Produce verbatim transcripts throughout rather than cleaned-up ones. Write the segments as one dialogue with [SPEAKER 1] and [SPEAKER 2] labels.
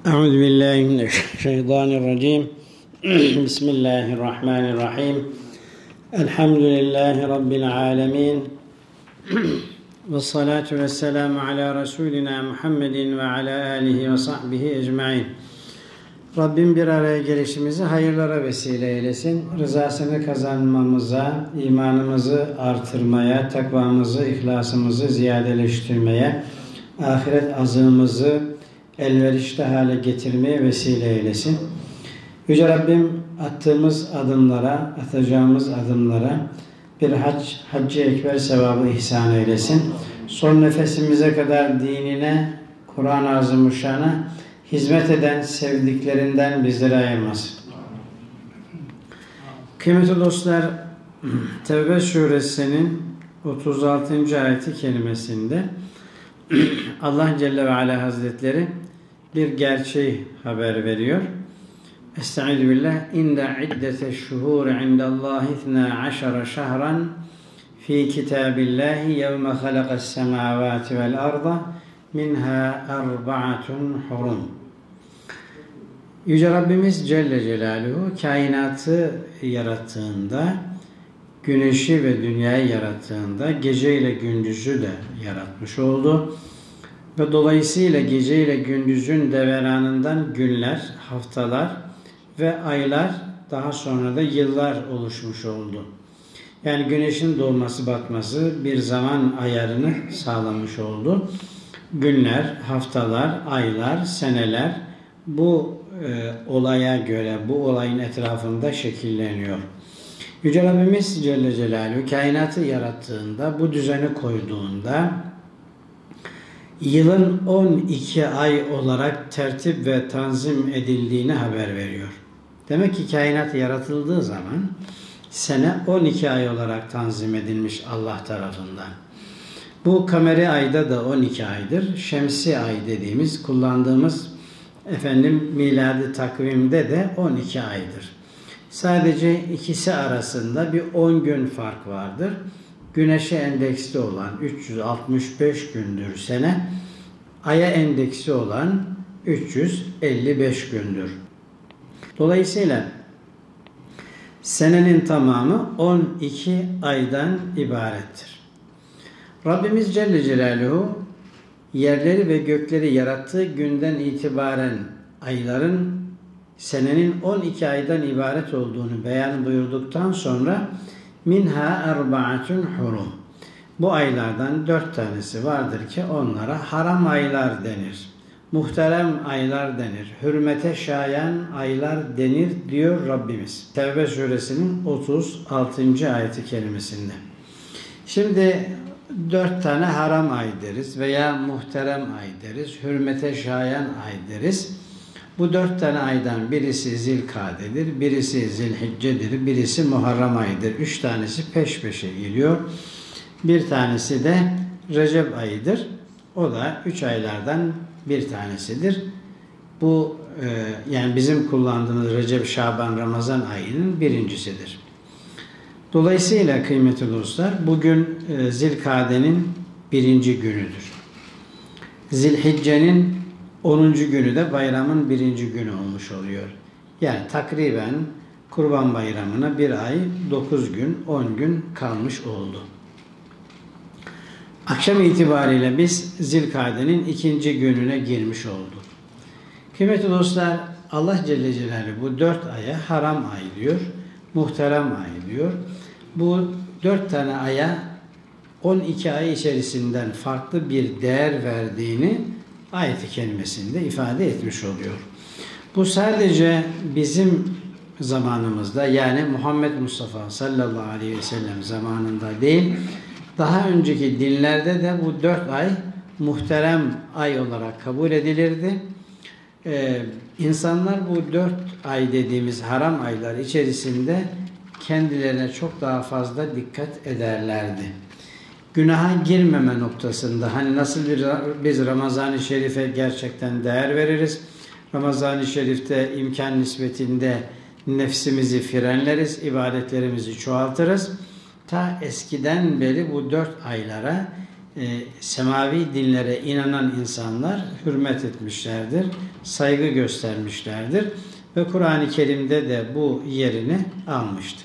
[SPEAKER 1] Euzu billahi mineşşeytanirracim. Bismillahirrahmanirrahim. Elhamdülillahi rabbil alamin. Ve salatu vesselamu ala Resulina Muhammedin ve ala alihi ve sahbihi ecmaîn. Rabbim bir araya gelişimizi hayırlara vesile eylesin. Rızasını kazanmamıza, imanımızı artırmaya, takvamızı, ihlasımızı ziyadeleştirmeye, ahiret azığımızı elverişli hale getirmeye vesile eylesin. Yüce Rabbim attığımız adımlara, atacağımız adımlara bir hac, haccı ekber sevabı ihsan eylesin. Son nefesimize kadar dinine, Kur'an-ı Azimuşşan'a hizmet eden sevdiklerinden bizleri ayırmasın. Kıymetli dostlar, Tevbe suresinin otuz altıncı ayeti kerimesinde Allah Celle ve Ala Hazretleri bir gerçeği haber veriyor. Estaizu billah. İnne iddete'ş-şuhur indallahi ithnâ aşara şehran fi kitâbillâhi yevme halaqas-semâvâti vel arda minhâ erba'atun hurum. Yüce Rabbimiz Celle Celaluhu kainatı yarattığında, güneşi ve dünyayı yarattığında gece ile gündüzü de yaratmış oldu. Ve dolayısıyla gece ile gündüzün deveranından günler, haftalar ve aylar, daha sonra da yıllar oluşmuş oldu. Yani güneşin doğması batması bir zaman ayarını sağlamış oldu. Günler, haftalar, aylar, seneler bu e, olaya göre, bu olayın etrafında şekilleniyor. Yüce Rabbimiz Celle Celaluhu kainatı yarattığında, bu düzeni koyduğunda yılın on iki ay olarak tertip ve tanzim edildiğini haber veriyor. Demek ki kainat yaratıldığı zaman sene on iki ay olarak tanzim edilmiş Allah tarafından. Bu kameri ayda da on iki aydır. Şemsi ay dediğimiz, kullandığımız efendim miladi takvimde de on iki aydır. Sadece ikisi arasında bir on gün fark vardır. Güneşe endeksli olan üç yüz altmış beş gündür sene, aya endeksli olan üç yüz elli beş gündür. Dolayısıyla senenin tamamı on iki aydan ibarettir. Rabbimiz Celle Celaluhu yerleri ve gökleri yarattığı günden itibaren ayların senenin on iki aydan ibaret olduğunu beyan buyurduktan sonra minha erbaatun hurum. Bu aylardan dört tanesi vardır ki onlara haram aylar denir. Muhterem aylar denir. Hürmete şayan aylar denir diyor Rabbimiz. Tevbe suresinin otuz altıncı ayeti kerimesinde. Şimdi dört tane haram ay deriz veya muhterem ay deriz. Hürmete şayan ay deriz. Bu dört tane aydan birisi Zilkade'dir, birisi Zilhicce'dir, birisi Muharrem ayıdır. Üç tanesi peş peşe geliyor. Bir tanesi de Recep ayıdır. O da üç aylardan bir tanesidir. Bu e, yani bizim kullandığımız Recep, Şaban, Ramazan ayının birincisidir. Dolayısıyla kıymetli dostlar, bugün e, Zilkade'nin birinci günüdür. Zilhicce'nin onuncu günü de bayramın birinci günü olmuş oluyor. Yani takriben Kurban Bayramı'na bir ay, dokuz gün, on gün kalmış oldu. Akşam itibariyle biz Zilkade'nin ikinci gününe girmiş olduk. Kıymetli dostlar, Allah Celle Celaluhu bu dört aya haram ay diyor, muhterem ay diyor. Bu dört tane aya on iki ay içerisinden farklı bir değer verdiğini ayet-i kerimesinde ifade etmiş oluyor. Bu sadece bizim zamanımızda, yani Muhammed Mustafa sallallahu aleyhi ve sellem zamanında değil, daha önceki dinlerde de bu dört ay muhterem ay olarak kabul edilirdi. Ee, insanlar bu dört ay dediğimiz haram aylar içerisinde kendilerine çok daha fazla dikkat ederlerdi. Günaha girmeme noktasında, hani nasıl bir, biz Ramazan-ı Şerif'e gerçekten değer veririz, Ramazan-ı Şerif'te imkan nispetinde nefsimizi frenleriz, ibadetlerimizi çoğaltırız. Ta eskiden beri bu dört aylara e, semavi dinlere inanan insanlar hürmet etmişlerdir, saygı göstermişlerdir ve Kur'an-ı Kerim'de de bu yerini almıştır.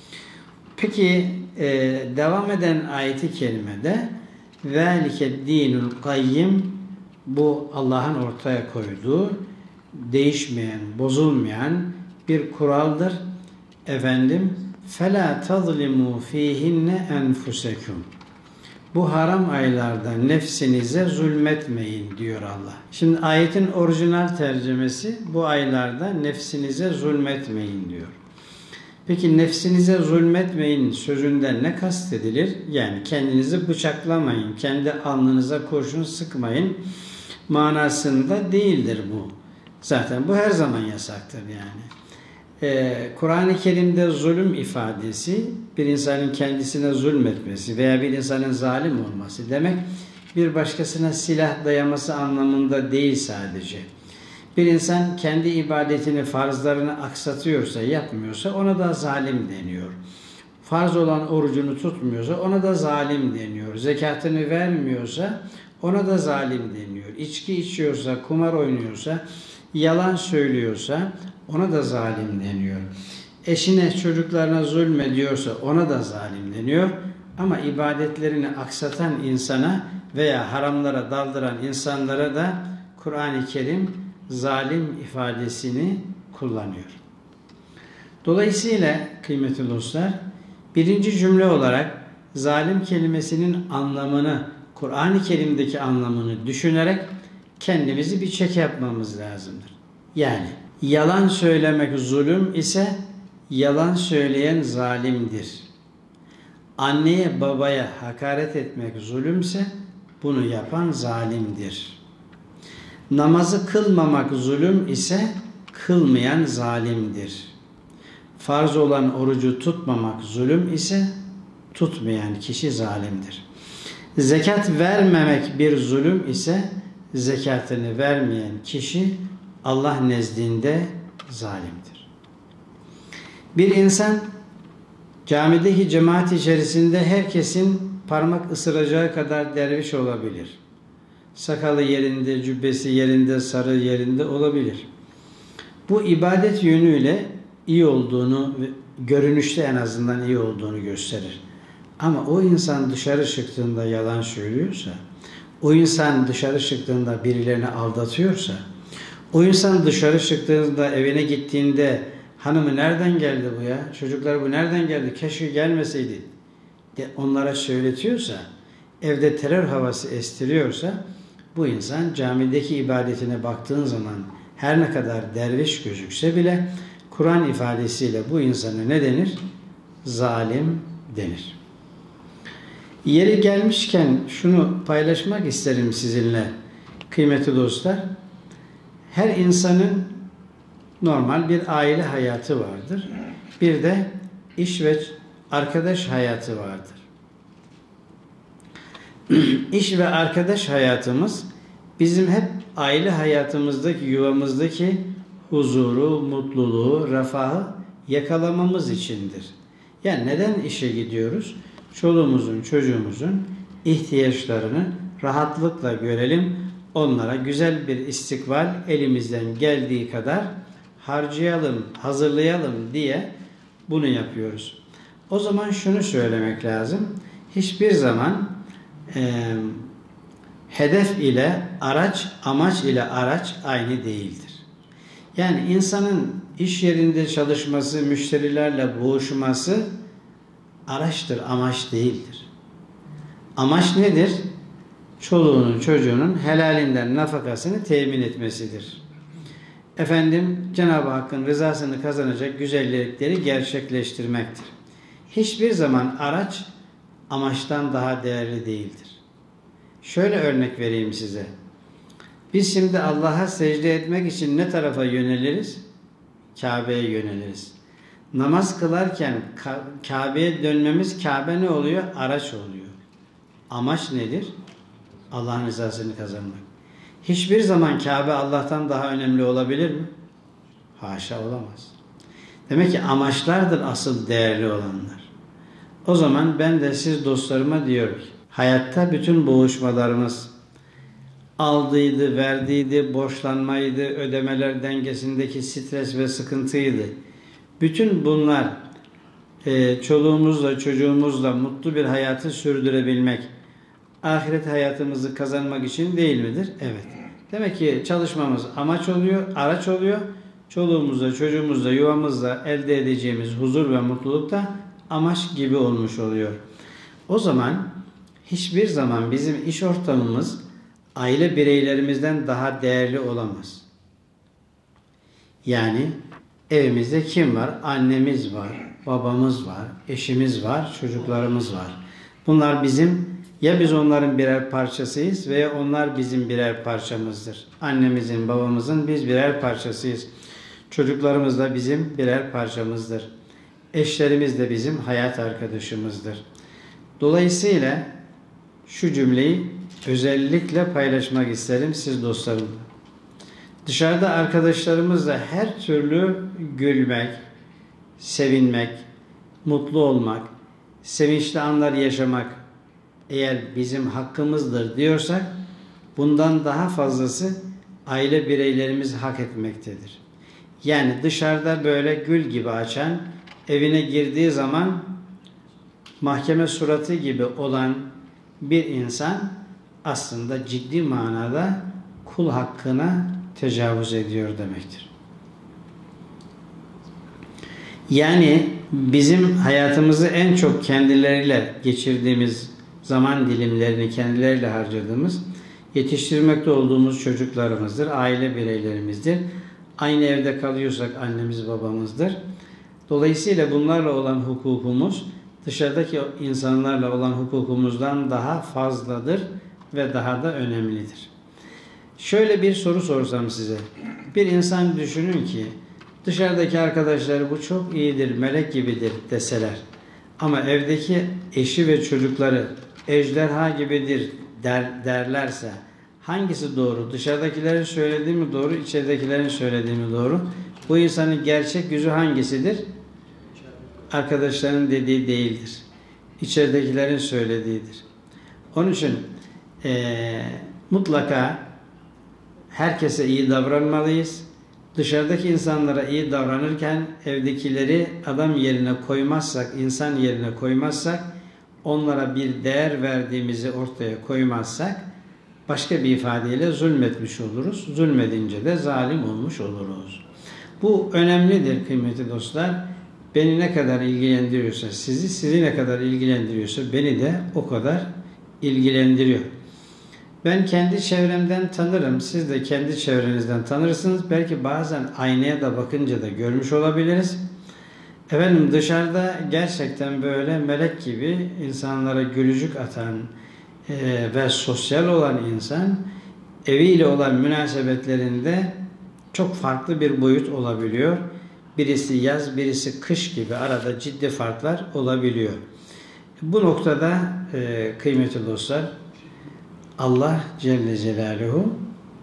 [SPEAKER 1] Peki e, devam eden ayeti kerimede ذَٰلِكَ dinul kayyim, bu Allah'ın ortaya koyduğu değişmeyen, bozulmayan bir kuraldır. Efendim فَلَا تَظْلِمُوا ف۪يهِنَّ أَنْفُسَكُمْ, bu haram aylarda nefsinize zulmetmeyin diyor Allah. Şimdi ayetin orijinal tercümesi bu aylarda nefsinize zulmetmeyin diyor. Peki nefsinize zulmetmeyin sözünden ne kastedilir? Yani kendinizi bıçaklamayın, kendi alnınıza kurşun sıkmayın manasında değildir bu. Zaten bu her zaman yasaktır yani. Ee, Kur'an-ı Kerim'de zulüm ifadesi bir insanın kendisine zulmetmesi veya bir insanın zalim olması demek, bir başkasına silah dayaması anlamında değil sadece. Bir insan kendi ibadetini, farzlarını aksatıyorsa, yapmıyorsa ona da zalim deniyor. Farz olan orucunu tutmuyorsa ona da zalim deniyor. Zekatını vermiyorsa ona da zalim deniyor. İçki içiyorsa, kumar oynuyorsa, yalan söylüyorsa ona da zalim deniyor. Eşine, çocuklarına zulmediyorsa ona da zalim deniyor. Ama ibadetlerini aksatan insana veya haramlara daldıran insanlara da Kur'an-ı Kerim zalim ifadesini kullanıyor. Dolayısıyla kıymetli dostlar, birinci cümle olarak zalim kelimesinin anlamını, Kur'an-ı Kerim'deki anlamını düşünerek kendimizi bir çek yapmamız lazımdır. Yani yalan söylemek zulüm ise yalan söyleyen zalimdir. Anneye babaya hakaret etmek zulümse bunu yapan zalimdir. Namazı kılmamak zulüm ise kılmayan zalimdir. Farz olan orucu tutmamak zulüm ise tutmayan kişi zalimdir. Zekat vermemek bir zulüm ise zekatını vermeyen kişi Allah nezdinde zalimdir. Bir insan camideki cemaat içerisinde herkesin parmak ısıracağı kadar derviş olabilir. Sakalı yerinde, cübbesi yerinde, sarı yerinde olabilir. Bu ibadet yönüyle iyi olduğunu, görünüşte en azından iyi olduğunu gösterir. Ama o insan dışarı çıktığında yalan söylüyorsa, o insan dışarı çıktığında birilerini aldatıyorsa, o insan dışarı çıktığında, evine gittiğinde hanımı nereden geldi bu ya, çocuklar bu nereden geldi, keşke gelmeseydi de onlara söyletiyorsa, evde terör havası estiriyorsa, bu insan camideki ibadetine baktığın zaman her ne kadar derviş gözükse bile Kur'an ifadesiyle bu insana ne denir? Zalim denir. Yeri gelmişken şunu paylaşmak isterim sizinle kıymetli dostlar. Her insanın normal bir aile hayatı vardır. Bir de iş ve arkadaş hayatı vardır. İş ve arkadaş hayatımız bizim hep aile hayatımızdaki, yuvamızdaki huzuru, mutluluğu, refahı yakalamamız içindir. Yani neden işe gidiyoruz? Çoluğumuzun, çocuğumuzun ihtiyaçlarını rahatlıkla görelim. Onlara güzel bir istikbal elimizden geldiği kadar harcayalım, hazırlayalım diye bunu yapıyoruz. O zaman şunu söylemek lazım. Hiçbir zaman e, hedef ile araç, amaç ile araç aynı değildir. Yani insanın iş yerinde çalışması, müşterilerle boğuşması araçtır, amaç değildir. Amaç nedir? Çoluğunun, çocuğunun helalinden nafakasını temin etmesidir. Efendim, Cenab-ı Hakk'ın rızasını kazanacak güzellikleri gerçekleştirmektir. Hiçbir zaman araç amaçtan daha değerli değildir. Şöyle örnek vereyim size. Biz şimdi Allah'a secde etmek için ne tarafa yöneliriz? Kabe'ye yöneliriz. Namaz kılarken Kabe'ye dönmemiz, Kabe ne oluyor? Araç oluyor. Amaç nedir? Allah'ın rızasını kazanmak. Hiçbir zaman Kabe Allah'tan daha önemli olabilir mi? Haşa, olamaz. Demek ki amaçlardır asıl değerli olanlar. O zaman ben de siz dostlarıma diyorum ki, Hayatta bütün boğuşmalarımız, aldıydı, verdiydi, borçlanmaydı, ödemeler dengesindeki stres ve sıkıntıydı. Bütün bunlar e, çoluğumuzla, çocuğumuzla mutlu bir hayatı sürdürebilmek, ahiret hayatımızı kazanmak için değil midir? Evet. Demek ki çalışmamız amaç oluyor, araç oluyor. Çoluğumuzla, çocuğumuzla, yuvamızla elde edeceğimiz huzur ve mutluluk da amaç gibi olmuş oluyor. O zaman hiçbir zaman bizim iş ortamımız aile bireylerimizden daha değerli olamaz. Yani evimizde kim var? Annemiz var, babamız var, eşimiz var, çocuklarımız var. Bunlar bizim, ya biz onların birer parçasıyız veya onlar bizim birer parçamızdır. Annemizin, babamızın biz birer parçasıyız. Çocuklarımız da bizim birer parçamızdır. Eşlerimiz de bizim hayat arkadaşımızdır. Dolayısıyla şu cümleyi özellikle paylaşmak isterim siz dostlarımla. Dışarıda arkadaşlarımızla her türlü gülmek, sevinmek, mutlu olmak, sevinçli anlar yaşamak eğer bizim hakkımızdır diyorsak bundan daha fazlası aile bireylerimiz hak etmektedir. Yani dışarıda böyle gül gibi açan, evine girdiği zaman mahkeme suratı gibi olan bir insan aslında ciddi manada kul hakkına tecavüz ediyor demektir. Yani bizim hayatımızı en çok kendileriyle geçirdiğimiz zaman dilimlerini kendileriyle harcadığımız, yetiştirmekte olduğumuz çocuklarımızdır, aile bireylerimizdir. Aynı evde kalıyorsak annemiz babamızdır. Dolayısıyla bunlarla olan hukukumuz dışarıdaki insanlarla olan hukukumuzdan daha fazladır ve daha da önemlidir. Şöyle bir soru sorsam size. Bir insan düşünün ki dışarıdaki arkadaşları bu çok iyidir, melek gibidir deseler ama evdeki eşi ve çocukları ejderha gibidir der, derlerse hangisi doğru? Dışarıdakilerin söylediği mi doğru, içeridekilerin söylediği mi doğru? Bu insanın gerçek yüzü hangisidir? Arkadaşların dediği değildir. İçeridekilerin söylediğidir. Onun için e, mutlaka herkese iyi davranmalıyız. Dışarıdaki insanlara iyi davranırken evdekileri adam yerine koymazsak, insan yerine koymazsak, onlara bir değer verdiğimizi ortaya koymazsak başka bir ifadeyle zulmetmiş oluruz. Zulmedince de zalim olmuş oluruz. Bu önemlidir kıymetli dostlar. Beni ne kadar ilgilendiriyorsa sizi, sizi ne kadar ilgilendiriyorsa beni de o kadar ilgilendiriyor. Ben kendi çevremden tanırım. Siz de kendi çevrenizden tanırsınız. Belki bazen aynaya da bakınca da görmüş olabiliriz. Efendim dışarıda gerçekten böyle melek gibi insanlara gülücük atan e, ve sosyal olan insan eviyle olan münasebetlerinde çok farklı bir boyut olabiliyor. Birisi yaz, birisi kış gibi arada ciddi farklar olabiliyor. Bu noktada e, kıymetli dostlar, Allah Celle Celaluhu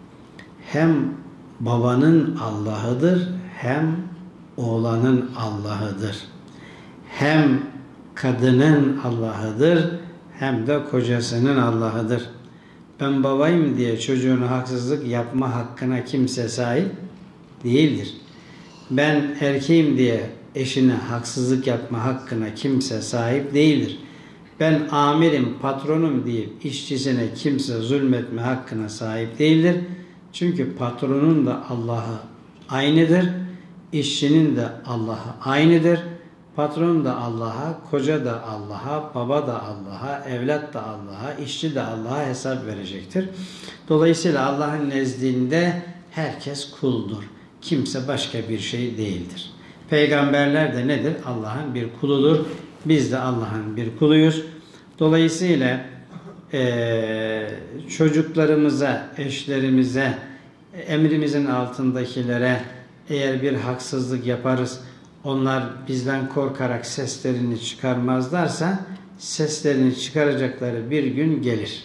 [SPEAKER 1] hem babanın Allah'ıdır hem oğlanın Allah'ıdır. Hem kadının Allah'ıdır hem de kocasının Allah'ıdır. Ben babayım diye çocuğuna haksızlık yapma hakkına kimse sahip değildir. Ben erkeğim diye eşine haksızlık yapma hakkına kimse sahip değildir. Ben amirim, patronum deyip işçisine kimse zulmetme hakkına sahip değildir. Çünkü patronun da Allah'ı aynıdır. İşçinin de Allah'ı aynıdır. Patron da Allah'a, koca da Allah'a, baba da Allah'a, evlat da Allah'a, işçi de Allah'a hesap verecektir. Dolayısıyla Allah'ın nezdinde herkes kuldur. Kimse başka bir şey değildir. Peygamberler de nedir? Allah'ın bir kuludur. Biz de Allah'ın bir kuluyuz. Dolayısıyla e, çocuklarımıza, eşlerimize, emrimizin altındakilere eğer bir haksızlık yaparız, onlar bizden korkarak seslerini çıkarmazlarsa seslerini çıkaracakları bir gün gelir.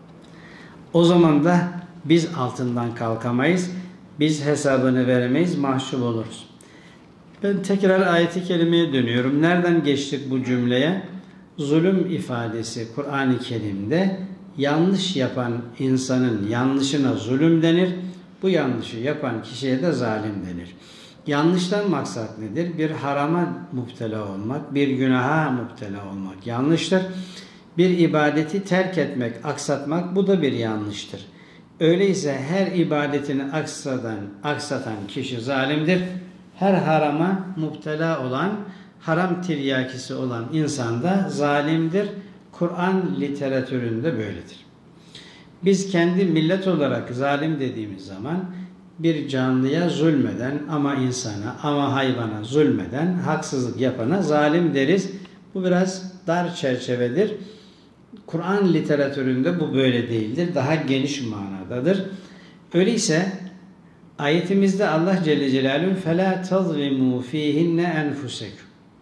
[SPEAKER 1] O zaman da biz altından kalkamayız, biz hesabını veremeyiz, mahcup oluruz. Ben tekrar ayet-i kerimeye dönüyorum. Nereden geçtik bu cümleye? zulüm ifadesi Kur'an-ı Kerim'de yanlış yapan insanın yanlışına zulüm denir. Bu yanlışı yapan kişiye de zalim denir. Yanlıştan maksat nedir? Bir harama müptela olmak, bir günaha müptela olmak yanlıştır. Bir ibadeti terk etmek, aksatmak, bu da bir yanlıştır. Öyleyse her ibadetini aksatan, aksatan kişi zalimdir. Her harama müptela olan, haram tiryakisi olan insan da zalimdir. Kur'an literatüründe böyledir. Biz kendi millet olarak zalim dediğimiz zaman bir canlıya zulmeden ama insana ama hayvana zulmeden, haksızlık yapana zalim deriz. Bu biraz dar çerçevedir. Kur'an literatüründe bu böyle değildir. Daha geniş manadadır. Öyleyse ayetimizde Allah Celle Celaluhu فَلَا تَظْلِمُوا ف۪يهِنَّ أَنْفُسَكُمْ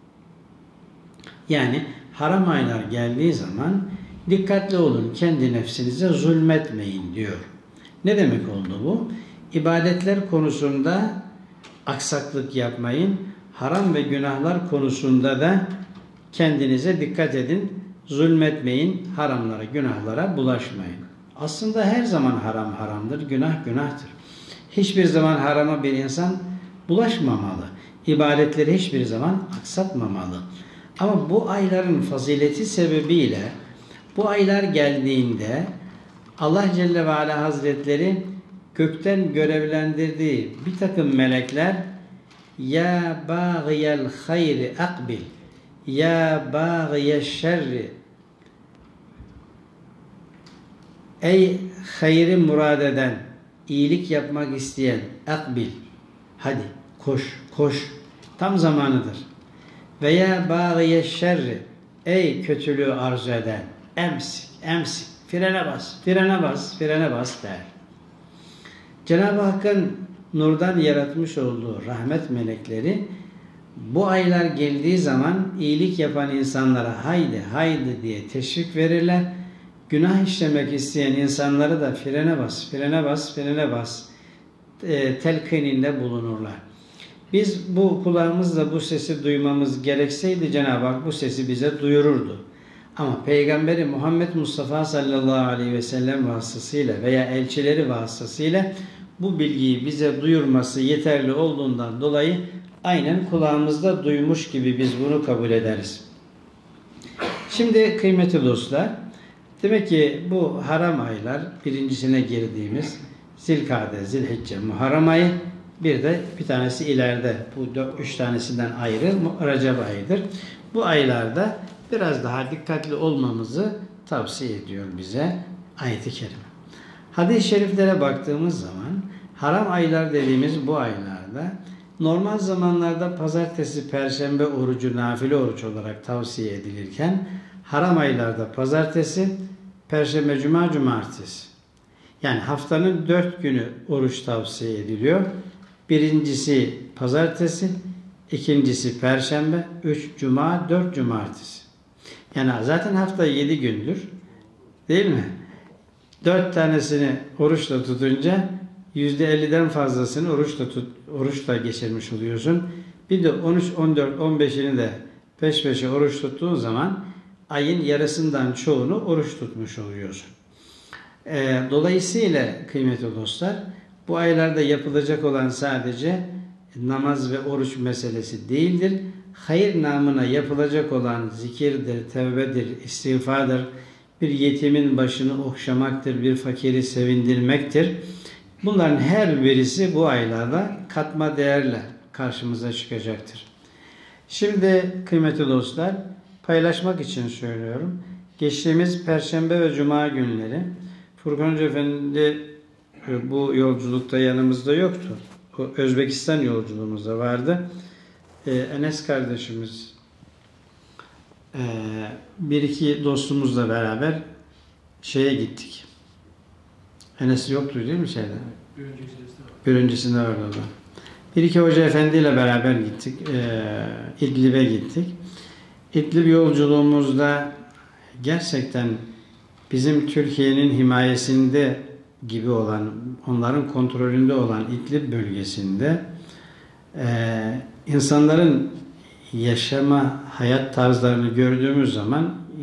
[SPEAKER 1] yani haram aylar geldiği zaman dikkatli olun, kendi nefsinize zulmetmeyin diyor. Ne demek oldu bu? İbadetler konusunda aksaklık yapmayın. Haram ve günahlar konusunda da kendinize dikkat edin. Zulmetmeyin, haramlara, günahlara bulaşmayın. Aslında her zaman haram haramdır, günah günahtır. Hiçbir zaman harama bir insan bulaşmamalı. İbadetleri hiçbir zaman aksatmamalı. Ama bu ayların fazileti sebebiyle bu aylar geldiğinde Allah Celle ve Ala Hazretleri gökten görevlendirdiği bir takım melekler ya bağiyel hayri akbil ya bağiyel şerri ey hayri murad eden, iyilik yapmak isteyen akbil, hadi koş koş, tam zamanıdır. Veya bağıye şerri, ey kötülüğü arzu eden, emsik, emsik, frene bas, frene bas, frene bas der. Cenab-ı Hakk'ın nurdan yaratmış olduğu rahmet melekleri bu aylar geldiği zaman iyilik yapan insanlara haydi haydi diye teşvik verirler. Günah işlemek isteyen insanları da frene bas, frene bas, frene bas e, telkininde bulunurlar. Biz bu kulağımızla bu sesi duymamız gerekseydi Cenab-ı Hak bu sesi bize duyururdu. Ama Peygamberi Muhammed Mustafa sallallahu aleyhi ve sellem vasıtasıyla veya elçileri vasıtasıyla bu bilgiyi bize duyurması yeterli olduğundan dolayı aynen kulağımızda duymuş gibi biz bunu kabul ederiz. Şimdi kıymetli dostlar, demek ki bu haram aylar, birincisine girdiğimiz Zilkade, Zilhicce, Muharrem ayı, bir de bir tanesi ileride, bu dört, üç tanesinden ayrı Recep ayıdır. Bu aylarda biraz daha dikkatli olmamızı tavsiye ediyor bize ayet-i kerime. Hadis-i şeriflere baktığımız zaman haram aylar dediğimiz bu aylarda normal zamanlarda pazartesi, perşembe orucu nafile oruç olarak tavsiye edilirken haram aylarda pazartesi, perşembe, cuma, cumartesi. Yani haftanın dört günü oruç tavsiye ediliyor. Birincisi pazartesi, ikincisi perşembe, üç cuma, dört cumartesi. Yani zaten hafta yedi gündür. Değil mi? Dört tanesini oruçla tutunca yüzde elliden fazlasını oruçla, tut, oruçla geçirmiş oluyorsun. Bir de on üç, on dört, on beşini de peş peşe oruç tuttuğun zaman ayın yarısından çoğunu oruç tutmuş oluyorsun. E, dolayısıyla kıymetli dostlar, bu aylarda yapılacak olan sadece namaz ve oruç meselesi değildir. Hayır namına yapılacak olan zikirdir, tevbedir, istiğfardır, bir yetimin başını okşamaktır, bir fakiri sevindirmektir. Bunların her birisi bu aylarda katma değerle karşımıza çıkacaktır. Şimdi kıymetli dostlar, paylaşmak için söylüyorum. Geçtiğimiz Perşembe ve Cuma günleri Furkan Hoca Efendi bu yolculukta yanımızda yoktu. O Özbekistan yolculuğumuzda vardı. Ee, Enes kardeşimiz e, bir iki dostumuzla beraber şeye gittik. Enes yoktu değil mi şeyde? Bir öncesinde vardı o da. Bir iki hoca efendiyle beraber gittik. E, İdlib'e gittik. İdlib yolculuğumuzda gerçekten bizim Türkiye'nin himayesinde gibi olan, onların kontrolünde olan İdlib bölgesinde e, insanların yaşama, hayat tarzlarını gördüğümüz zaman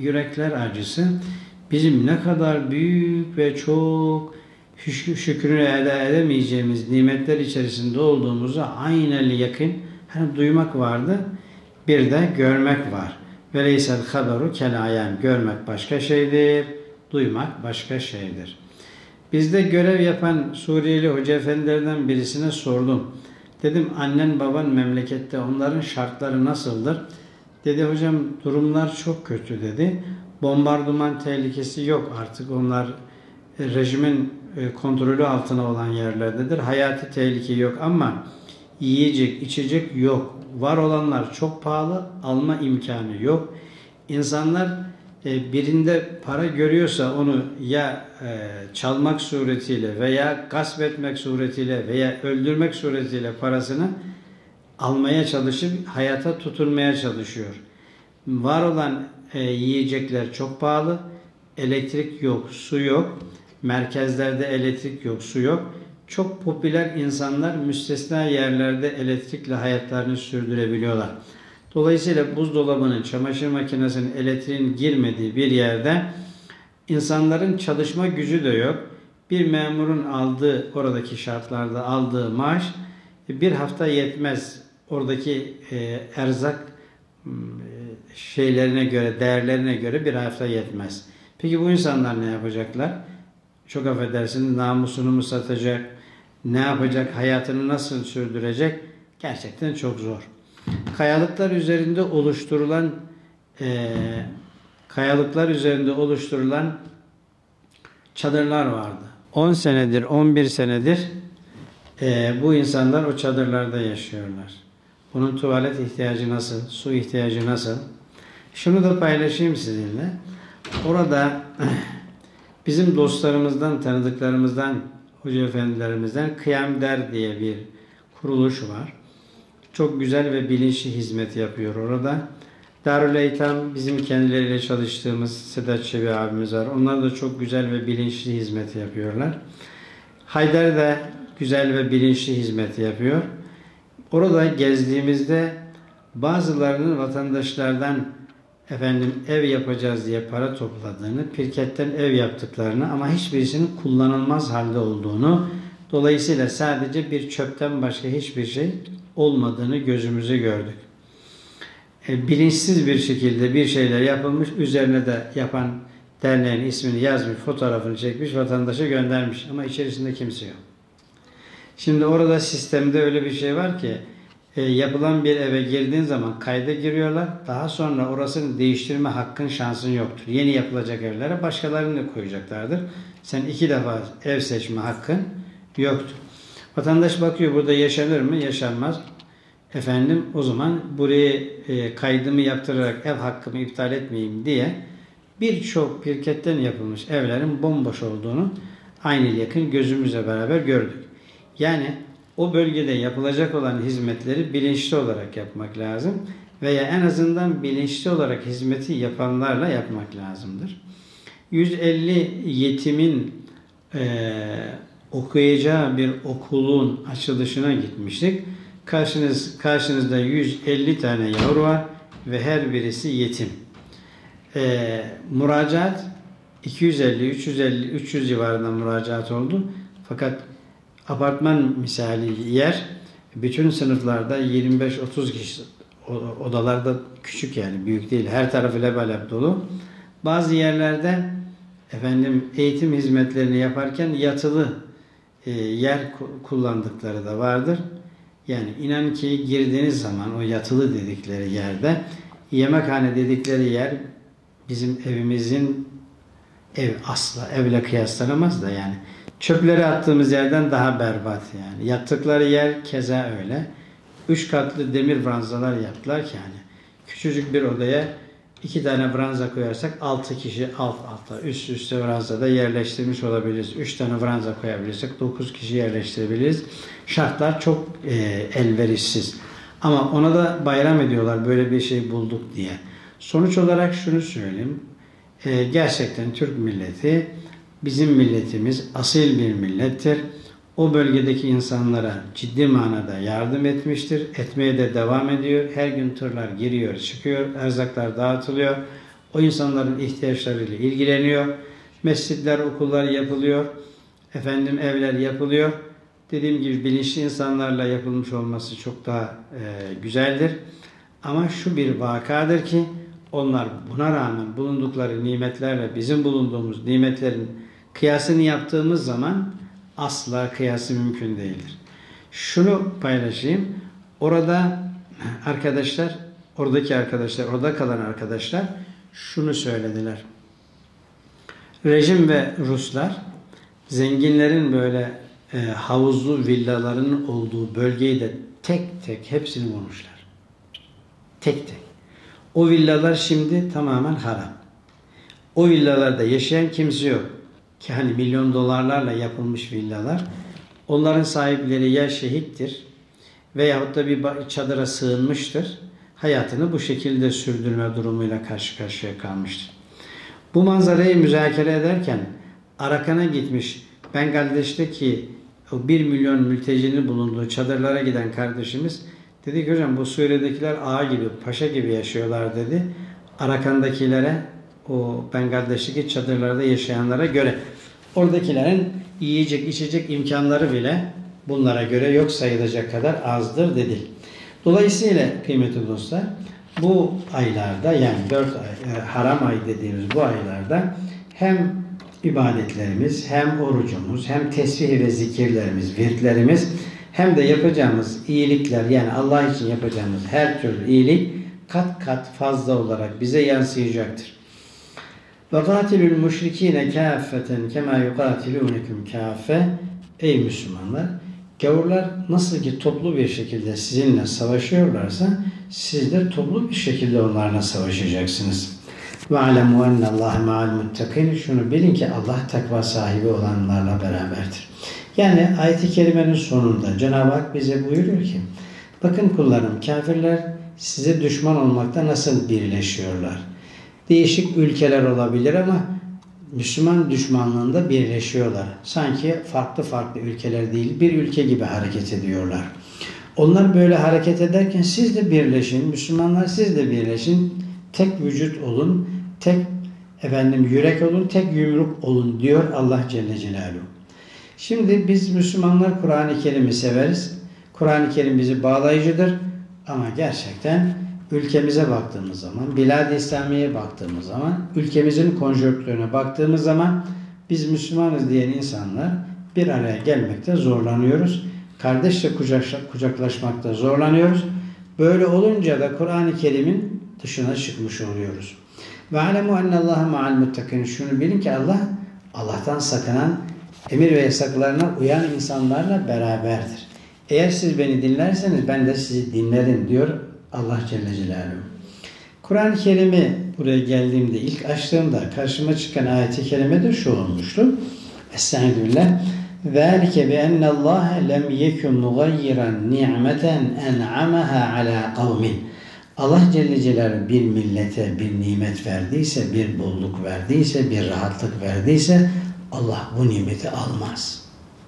[SPEAKER 1] yürekler acısı bizim ne kadar büyük ve çok şükrünü ede edemeyeceğimiz nimetler içerisinde olduğumuzu aynen yakın hani duymak vardı. Bir de görmek var. Veleysel haberu kel ayan. Görmek başka şeydir, duymak başka şeydir. Bizde görev yapan Suriyeli hoca efendilerden birisine sordum. Dedim annen baban memlekette, onların şartları nasıldır? Dedi hocam durumlar çok kötü dedi. Bombardıman tehlikesi yok artık, onlar rejimin kontrolü altına olan yerlerdedir. Hayati tehlike yok ama yiyecek, içecek yok. Var olanlar çok pahalı, alma imkanı yok. İnsanlar birinde para görüyorsa onu ya çalmak suretiyle veya gasp etmek suretiyle veya öldürmek suretiyle parasını almaya çalışıp hayata tutunmaya çalışıyor. Var olan yiyecekler çok pahalı, elektrik yok, su yok, merkezlerde elektrik yok, su yok. Çok popüler insanlar müstesna yerlerde elektrikle hayatlarını sürdürebiliyorlar. Dolayısıyla buzdolabının, çamaşır makinesinin elektriğin girmediği bir yerde insanların çalışma gücü de yok. Bir memurun aldığı, oradaki şartlarda aldığı maaş bir hafta yetmez. Oradaki e, erzak e, şeylerine göre, değerlerine göre bir hafta yetmez. Peki bu insanlar ne yapacaklar? Çok affedersiniz, namusunu mu satacak? Ne yapacak? Hayatını nasıl sürdürecek? Gerçekten çok zor. Kayalıklar üzerinde oluşturulan e, kayalıklar üzerinde oluşturulan çadırlar vardı. on senedir, on bir senedir e, bu insanlar o çadırlarda yaşıyorlar. Bunun tuvalet ihtiyacı nasıl? Su ihtiyacı nasıl? Şunu da paylaşayım sizinle. Orada bizim dostlarımızdan, tanıdıklarımızdan, hoca efendilerimizden Kıyam Der diye bir kuruluş var. Çok güzel ve bilinçli hizmet yapıyor orada. Darül Eytam bizim kendileriyle çalıştığımız Sedat Çebi abimiz var. Onlar da çok güzel ve bilinçli hizmet yapıyorlar. Haydar da güzel ve bilinçli hizmet yapıyor. Orada gezdiğimizde bazılarının vatandaşlardan efendim ev yapacağız diye para topladığını, pirketten ev yaptıklarını ama hiçbirisinin kullanılmaz halde olduğunu, dolayısıyla sadece bir çöpten başka hiçbir şey olmadığını gözümüze gördük. E, bilinçsiz bir şekilde bir şeyler yapılmış, üzerine de yapan derneğin ismini yazmış, fotoğrafını çekmiş, vatandaşa göndermiş ama içerisinde kimse yok. Şimdi orada sistemde öyle bir şey var ki e, yapılan bir eve girdiğin zaman kayda giriyorlar. Daha sonra orasını değiştirme hakkın, şansın yoktur. Yeni yapılacak evlere başkalarını koyacaklardır. Sen iki defa ev seçme hakkın yoktur. Vatandaş bakıyor burada yaşanır mı? Yaşanmaz. Efendim o zaman buraya e, kaydımı yaptırarak ev hakkımı iptal etmeyeyim diye birçok pirketten yapılmış evlerin bomboş olduğunu aynı yakın gözümüzle beraber gördük. Yani o bölgede yapılacak olan hizmetleri bilinçli olarak yapmak lazım veya en azından bilinçli olarak hizmeti yapanlarla yapmak lazımdır. yüz elli yetimin e, okuyacağı bir okulun açılışına gitmiştik. Karşınız, karşınızda yüz elli tane yavru var ve her birisi yetim. E, müracaat iki yüz elli, üç yüz elli, üç yüz civarında müracaat oldu. Fakat apartman misali yer, bütün sınıflarda yirmi beş otuz kişi, odalarda küçük yani büyük değil, her tarafı lebalep dolu. Bazı yerlerde efendim eğitim hizmetlerini yaparken yatılı e, yer kullandıkları da vardır. Yani inan ki girdiğiniz zaman o yatılı dedikleri yerde, yemekhane dedikleri yer bizim evimizin ev asla evle kıyaslanamaz da yani. Çöpleri attığımız yerden daha berbat yani. Yattıkları yer keza öyle. Üç katlı demir branzalar yaptılar ki yani. Küçücük bir odaya iki tane branza koyarsak altı kişi alt alta üst üste branzada yerleştirmiş olabiliriz. Üç tane branza koyabilirsek dokuz kişi yerleştirebiliriz. Şartlar çok e, elverişsiz. Ama ona da bayram ediyorlar böyle bir şey bulduk diye. Sonuç olarak şunu söyleyeyim. E, gerçekten Türk milleti, bizim milletimiz asil bir millettir. O bölgedeki insanlara ciddi manada yardım etmiştir. Etmeye de devam ediyor. Her gün tırlar giriyor, çıkıyor. Erzaklar dağıtılıyor. O insanların ihtiyaçlarıyla ilgileniyor. Mescitler, okullar yapılıyor. Efendim evler yapılıyor. Dediğim gibi bilinçli insanlarla yapılmış olması çok daha e, güzeldir. Ama şu bir vakadır ki onlar buna rağmen bulundukları nimetlerle bizim bulunduğumuz nimetlerin kıyasını yaptığımız zaman asla kıyası mümkün değildir. Şunu paylaşayım. Orada arkadaşlar, oradaki arkadaşlar, orada kalan arkadaşlar şunu söylediler. Rejim ve Ruslar zenginlerin böyle e, havuzlu villaların olduğu bölgeyi de tek tek hepsini vurmuşlar. Tek tek. O villalar şimdi tamamen harap. O villalarda yaşayan kimse yok. Ki hani milyon dolarlarla yapılmış villalar. Onların sahipleri ya şehittir veyahut da bir çadıra sığınmıştır. Hayatını bu şekilde sürdürme durumuyla karşı karşıya kalmıştır. Bu manzarayı müzakere ederken Arakan'a gitmiş Bangladeş'teki o bir milyon mültecinin bulunduğu çadırlara giden kardeşimiz dedi ki hocam bu Suriye'dekiler ağa gibi, paşa gibi yaşıyorlar dedi. Arakan'dakilere, o Bangladeş'teki çadırlarda yaşayanlara göre oradakilerin yiyecek, içecek imkanları bile bunlara göre yok sayılacak kadar azdır dedi. Dolayısıyla kıymetli dostlar bu aylarda yani dört ay, haram ay dediğimiz bu aylarda hem ibadetlerimiz, hem orucumuz, hem tesbih ve zikirlerimiz, virtlerimiz hem de yapacağımız iyilikler yani Allah için yapacağımız her türlü iyilik kat kat fazla olarak bize yansıyacaktır. وَقَاتِلُوا الْمُشْرِك۪ينَ كَافَّةً كَمَا يُقَاتِلُونَكُمْ كَافَّةً Ey Müslümanlar! Gavurlar nasıl ki toplu bir şekilde sizinle savaşıyorlarsa siz de toplu bir şekilde onlarla savaşacaksınız. وَعَلَمُوا اَنَّ اللّٰهَ مَعَ الْمُتَّقِينَ Şunu bilin ki Allah takva sahibi olanlarla beraberdir. Yani ayet-i kerimenin sonunda Cenab-ı Hak bize buyuruyor ki bakın kullarım kafirler size düşman olmakta nasıl birleşiyorlar. Değişik ülkeler olabilir ama Müslüman düşmanlığında birleşiyorlar. Sanki farklı farklı ülkeler değil bir ülke gibi hareket ediyorlar. Onlar böyle hareket ederken siz de birleşin. Müslümanlar siz de birleşin. Tek vücut olun. Tek efendim yürek olun. Tek yumruk olun diyor Allah Celle Celaluhu. Şimdi biz Müslümanlar Kur'an-ı Kerim'i severiz. Kur'an-ı Kerim bizi bağlayıcıdır. Ama gerçekten ülkemize baktığımız zaman, Bilad-i İslamiye'ye baktığımız zaman, ülkemizin konjonktürüne baktığımız zaman biz Müslümanız diyen insanlar bir araya gelmekte zorlanıyoruz. Kardeşçe kucaklaşmakta zorlanıyoruz. Böyle olunca da Kur'an-ı Kerim'in dışına çıkmış oluyoruz. Ve alemu ennallâhe ma'al muttakin. Şunu bilin ki Allah, Allah'tan sakınan, emir ve yasaklarına uyan insanlarla beraberdir. Eğer siz beni dinlerseniz ben de sizi dinlerim diyor Allah Celle Celaluhu. Kur'an-ı Kerim'i buraya geldiğimde ilk açtığımda karşıma çıkan ayet-i kerimede şu olmuştu. Estağfirullah. ذَٰلِكَ بِأَنَّ اللّٰهَ لَمْ يَكُنْ مُغَيِّرًا نِعْمَةً اَنْعَمَهَا عَلَى قَوْمٍ Allah Celle Celaluhu bir millete bir nimet verdiyse, bir bolluk verdiyse, bir rahatlık verdiyse Allah bu nimeti almaz.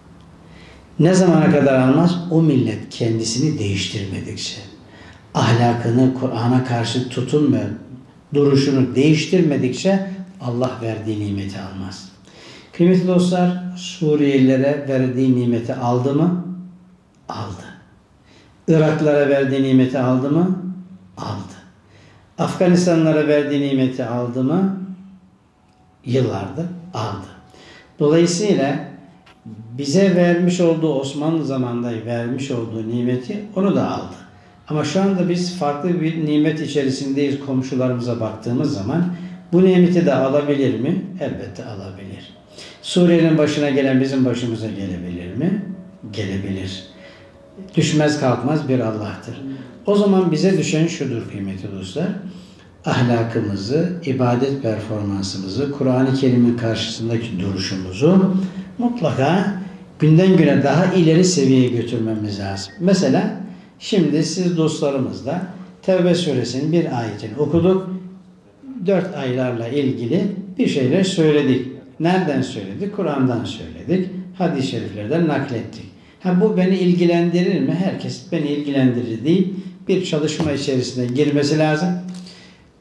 [SPEAKER 1] Ne zamana kadar almaz? O millet kendisini değiştirmedikçe, ahlakını Kur'an'a karşı tutum ve duruşunu değiştirmedikçe Allah verdiği nimeti almaz. Kıymetli dostlar, Suriyelilere verdiği nimeti aldı mı? Aldı. Iraklara verdiği nimeti aldı mı? Aldı. Afganistanlara verdiği nimeti aldı mı? Yıllardır aldı. Dolayısıyla bize vermiş olduğu Osmanlı zamanında vermiş olduğu nimeti onu da aldı. Ama şu anda biz farklı bir nimet içerisindeyiz komşularımıza baktığımız zaman bu nimeti de alabilir mi? Elbette alabilir. Suriye'nin başına gelen bizim başımıza gelebilir mi? Gelebilir. Düşmez kalkmaz bir Allah'tır. O zaman bize düşen şudur kıymetli dostlar. Ahlakımızı, ibadet performansımızı, Kur'an-ı Kerim'in karşısındaki duruşumuzu mutlaka günden güne daha ileri seviyeye götürmemiz lazım. Mesela şimdi siz dostlarımızla Tevbe suresinin bir ayetini okuduk. Dört aylarla ilgili bir şeyler söyledik. Nereden söyledik? Kur'an'dan söyledik. Hadis-i şeriflerden naklettik. Ha, bu beni ilgilendirir mi? Herkes beni ilgilendirir değil. Bir çalışma içerisine girmesi lazım.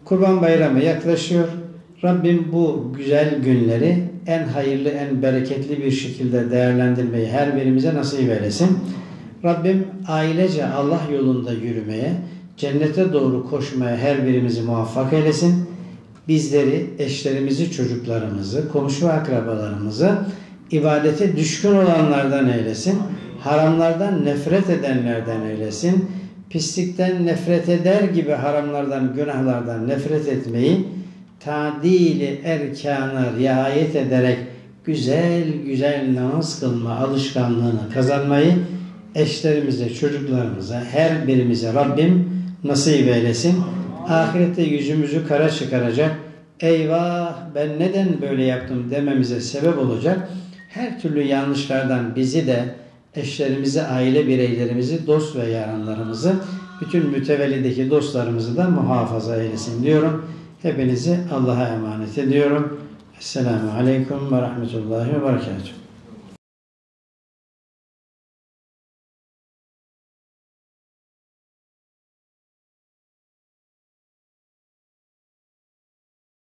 [SPEAKER 1] Kurban Bayramı yaklaşıyor. Rabbim bu güzel günleri en hayırlı, en bereketli bir şekilde değerlendirmeyi her birimize nasip eylesin. Rabbim ailece Allah yolunda yürümeye, cennete doğru koşmaya her birimizi muvaffak eylesin. Bizleri, eşlerimizi, çocuklarımızı, komşu akrabalarımızı ibadete düşkün olanlardan eylesin. Haramlardan nefret edenlerden eylesin. Pislikten nefret eder gibi haramlardan, günahlardan nefret etmeyi, tadili erkana riayet ederek güzel güzel namaz kılma alışkanlığını kazanmayı eşlerimize, çocuklarımıza, her birimize Rabbim nasip eylesin. Ahirette yüzümüzü kara çıkaracak, eyvah ben neden böyle yaptım dememize sebep olacak her türlü yanlışlardan bizi de, eşlerimizi, aile bireylerimizi, dost ve yaranlarımızı, bütün mütevellideki dostlarımızı da muhafaza eylesin diyorum. Hepinizi Allah'a emanet ediyorum. Esselamu Aleyküm ve Rahmetullahi ve Berekatuhu.